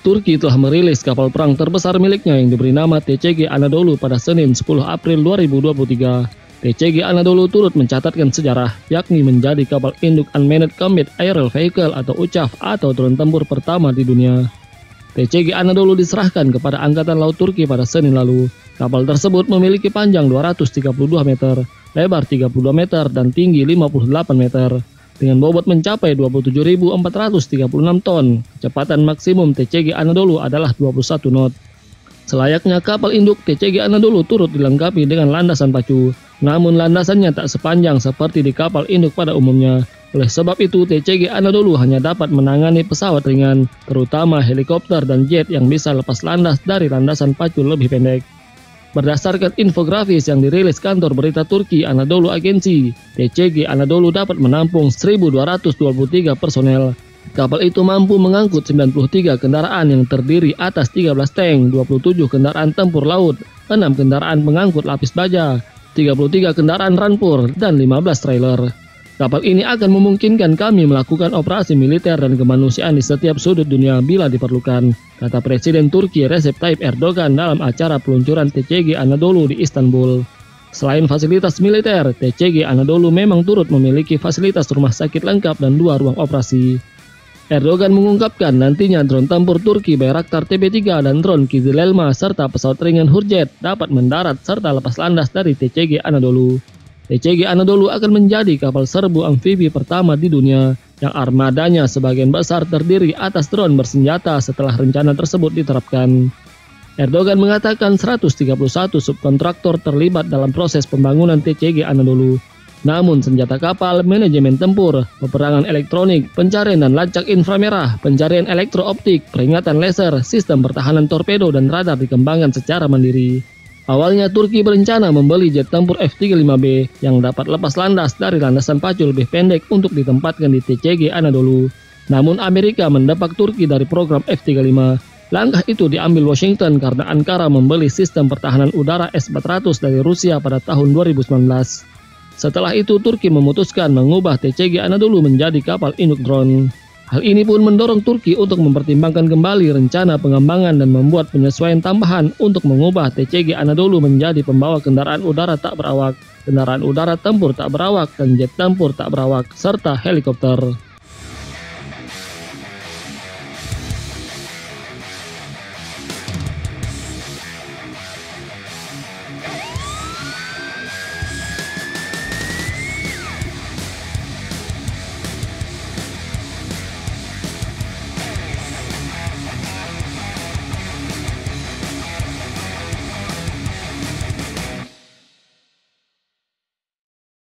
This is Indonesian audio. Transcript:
Turki telah merilis kapal perang terbesar miliknya yang diberi nama TCG Anadolu pada Senin 10 April 2023. TCG Anadolu turut mencatatkan sejarah, yakni menjadi kapal induk Unmanned Combat Aerial Vehicle atau UCAV atau drone tempur pertama di dunia. TCG Anadolu diserahkan kepada Angkatan Laut Turki pada Senin lalu. Kapal tersebut memiliki panjang 232 meter, lebar 32 meter, dan tinggi 58 meter. Dengan bobot mencapai 27.436 ton, kecepatan maksimum TCG Anadolu adalah 21 knot. Selayaknya kapal induk, TCG Anadolu turut dilengkapi dengan landasan pacu, namun landasannya tak sepanjang seperti di kapal induk pada umumnya. Oleh sebab itu, TCG Anadolu hanya dapat menangani pesawat ringan, terutama helikopter dan jet yang bisa lepas landas dari landasan pacu lebih pendek. Berdasarkan infografis yang dirilis kantor berita Turki Anadolu Agency, TCG Anadolu dapat menampung 1.223 personel. Kapal itu mampu mengangkut 93 kendaraan yang terdiri atas 13 tank, 27 kendaraan tempur laut, 6 kendaraan pengangkut lapis baja, 33 kendaraan rampur, dan 15 trailer. Kapal ini akan memungkinkan kami melakukan operasi militer dan kemanusiaan di setiap sudut dunia bila diperlukan, kata Presiden Turki Recep Tayyip Erdogan dalam acara peluncuran TCG Anadolu di Istanbul. Selain fasilitas militer, TCG Anadolu memang turut memiliki fasilitas rumah sakit lengkap dan 2 ruang operasi. Erdogan mengungkapkan nantinya drone tempur Turki Bayraktar TB3 dan drone Kizilelma serta pesawat ringan Hurjet dapat mendarat serta lepas landas dari TCG Anadolu. TCG Anadolu akan menjadi kapal serbu amfibi pertama di dunia yang armadanya sebagian besar terdiri atas drone bersenjata setelah rencana tersebut diterapkan. Erdogan mengatakan 131 subkontraktor terlibat dalam proses pembangunan TCG Anadolu. Namun senjata kapal, manajemen tempur, peperangan elektronik, pencarian dan lacak inframerah, pencarian elektrooptik, peringatan laser, sistem pertahanan torpedo dan radar dikembangkan secara mandiri. Awalnya Turki berencana membeli jet tempur F-35B yang dapat lepas landas dari landasan pacu lebih pendek untuk ditempatkan di TCG Anadolu. Namun Amerika mendepak Turki dari program F-35. Langkah itu diambil Washington karena Ankara membeli sistem pertahanan udara S-400 dari Rusia pada tahun 2019. Setelah itu Turki memutuskan mengubah TCG Anadolu menjadi kapal induk drone. Hal ini pun mendorong Turki untuk mempertimbangkan kembali rencana pengembangan dan membuat penyesuaian tambahan untuk mengubah TCG Anadolu menjadi pembawa kendaraan udara tak berawak, kendaraan udara tempur tak berawak, dan jet tempur tak berawak, serta helikopter.